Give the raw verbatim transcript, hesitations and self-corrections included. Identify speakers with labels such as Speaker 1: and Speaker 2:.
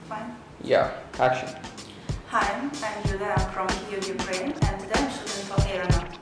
Speaker 1: Fine.
Speaker 2: Yeah, action.
Speaker 1: Hi, I'm Yulia. I'm from Kyiv, Ukraine, and today I'm shooting for Aeronaut.